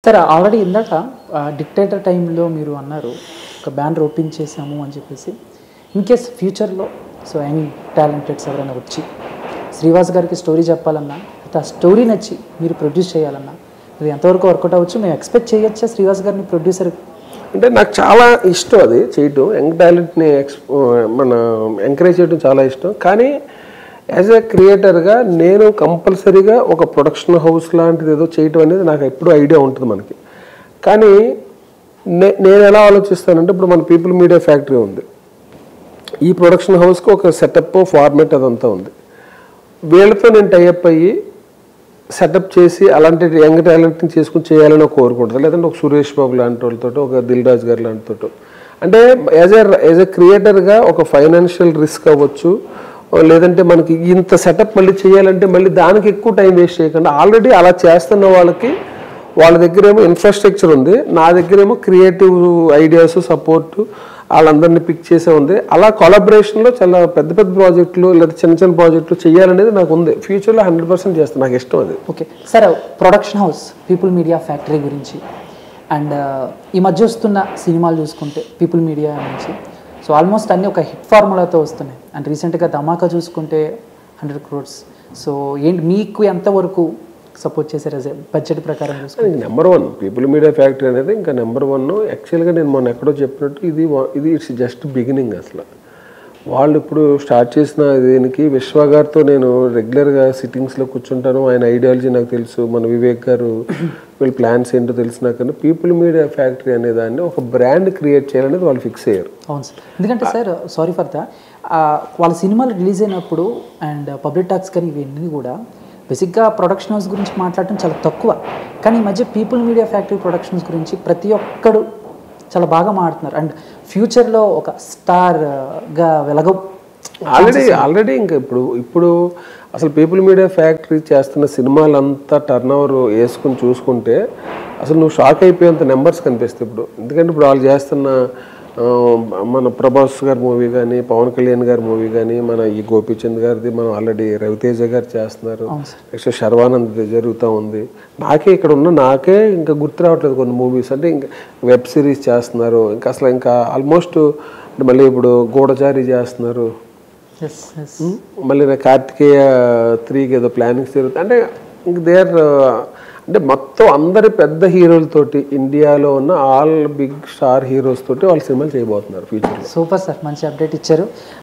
Sir already ఇందాక dictator టైంలో మీరు అన్నారు ఒక బ్యానర్ ఓపెన్ చేసాము అని చెప్పేసి. ఇన్ కేస్ ఫ్యూచర్లో సో యంగ్ టాలెంటెడ్స్ ఎవరైనా వచ్చి శ్రీవాస్ గారికి స్టోరీ చెప్పాలన్నా ఆ స్టోరీ నచ్చి మీరు ప్రొడ్యూస్ చేయాలన్నా అది ఎంతవరకు వర్కౌట్ అవ్వచ్చు, మేము ఎక్స్పెక్ట్ చేయొచ్చా శ్రీవాస్ గారిని ప్రొడ్యూసర్? అంటే నాకు చాలా ఇష్టం అది చేయటం, యంగ్ టాలెంట్ని మన ఎంకరేజ్ చేయడం చాలా ఇష్టం. కానీ యాజ్ ఏ క్రియేటర్గా నేను కంపల్సరీగా ఒక ప్రొడక్షన్ హౌస్ లాంటిది ఏదో చేయటం అనేది నాకు ఎప్పుడూ ఐడియా ఉంటుంది మనకి. కానీ నేను ఎలా ఆలోచిస్తానంటే, ఇప్పుడు మన పీపుల్ మీడియా ఫ్యాక్టరీ ఉంది, ఈ ప్రొడక్షన్ హౌస్కి ఒక సెటప్ ఫార్మేట్ అదంతా ఉంది. వీళ్ళతో నేను టైఅప్ అయ్యి సెటప్ చేసి అలాంటి యంగ్ టాలెంట్ని చేసుకుని చేయాలని కోరుకుంటుంది. లేదంటే ఒక సురేష్ బాబు లాంటి వాళ్ళతో, ఒక దిల్ రాజు గారు లాంటితో, అంటే యాజ్ ఏ క్రియేటర్గా ఒక ఫైనాన్షియల్ రిస్క్ అవ్వచ్చు, లేదంటే మనకి ఇంత సెటప్ మళ్ళీ చేయాలంటే మళ్ళీ దానికి ఎక్కువ టైం వేస్ట్ చేయకుండా ఆల్రెడీ అలా చేస్తున్న వాళ్ళకి వాళ్ళ దగ్గర ఏమో ఇన్ఫ్రాస్ట్రక్చర్ ఉంది, నా దగ్గర ఏమో క్రియేటివ్ ఐడియాస్ సపోర్టు వాళ్ళందరినీ పిక్ చేసే ఉంది. అలా కొలాబరేషన్లో చాలా పెద్ద పెద్ద ప్రాజెక్టులు లేదా చిన్న చిన్న ప్రాజెక్టులు చేయాలనేది నాకు ఉంది. ఫ్యూచర్లో 100% చేస్తాను, నాకు ఇష్టం అది. Okay sir, production house people media factory గురించి అండ్ ఈ మధ్య వస్తున్న సినిమాలు చూసుకుంటే పీపుల్ మీడియా నుంచి సో ఆల్మోస్ట్ అన్నీ ఒక హిట్ ఫార్ములాతో వస్తున్నాయి. అండ్ రీసెంట్గా ధమాకా చూసుకుంటే 100 crores. సో ఏంటి మీకు ఎంతవరకు సపోర్ట్ చేశారు బడ్జెట్ ప్రకారం చూసుకుంటే? నెంబర్ 1 పీపుల్ మీడియా ఫ్యాక్టరీ అనేది ఇంకా నెంబర్ 1. యాక్చువల్గా నేను మొన్న ఎక్కడో చెప్పినట్టు ఇది ఇట్స్ జస్ట్ బిగినింగ్. అసలు వాళ్ళు ఇప్పుడు స్టార్ట్ చేసిన దీనికి విశ్వ గారితో నేను రెగ్యులర్గా సిట్టింగ్స్లో కూర్చుంటాను. ఆయన ఐడియాలజీ నాకు తెలుసు, మన వివేక్ గారు వీళ్ళ ప్లాన్స్ ఏంటో తెలిసి నాకు. పీపుల్ మీడియా ఫ్యాక్టరీ అనే దాన్ని ఒక బ్రాండ్ క్రియేట్ చేయాలనేది వాళ్ళు ఫిక్స్ అయ్యారు. అవును సార్, ఎందుకంటే సార్ సారీ ఫర్ ద వాళ్ళ సినిమాలు రిలీజ్ అయినప్పుడు అండ్ పబ్లిక్ టాక్స్ కానీ ఇవన్నీ కూడా బేసిక్గా ప్రొడక్షన్ హౌస్ గురించి మాట్లాడటం చాలా తక్కువ. కానీ ఈ మధ్య పీపుల్ మీడియా ఫ్యాక్టరీ ప్రొడక్షన్స్ గురించి ప్రతి ఒక్కడు చాలా బాగా మాట్లాడుతున్నారు. అండ్ ఫ్యూచర్లో ఒక స్టార్గా ఆల్రెడీ ఇంకా ఇప్పుడు అసలు పీపుల్ మీడియా ఫ్యాక్టరీ చేస్తున్న సినిమాలంతా టర్న్ ఓవర్ వేసుకుని చూసుకుంటే అసలు నువ్వు షాక్ అయిపోయేంత నెంబర్స్ కనిపిస్తాయి ఇప్పుడు. ఎందుకంటే ఇప్పుడు వాళ్ళు చేస్తున్న మన ప్రభాస్ గారి మూవీ కానీ, పవన్ కళ్యాణ్ గారి మూవీ కానీ, మన ఈ గోపిచంద్ గారిది మనం ఆల్రెడీ రవితేజ గారు చేస్తున్నారు, నెక్స్ట్ శర్వానంద్ జరుగుతూ ఉంది. నాకే ఇంకా గుర్తు రావట్లేదు కొన్ని మూవీస్. అంటే ఇంకా వెబ్ సిరీస్ చేస్తున్నారు, ఇంకా అసలు ఇంకా ఆల్మోస్ట్ మళ్ళీ ఇప్పుడు గూఢచారి చేస్తున్నారు, మళ్ళీ కార్తికేయ 3కి ఏదో ప్లానింగ్స్ జరుగుతాయి. అంటే ఇంక అంటే మొత్తం అందరి పెద్ద హీరోలతోటి ఇండియాలో ఉన్న ఆల్ బిగ్ స్టార్ హీరోస్ తోటి వాళ్ళు సినిమాలు చేయబోతున్నారు ఫ్యూచర్లో. సూపర్ సార్, మంచి అప్డేట్ ఇచ్చారు.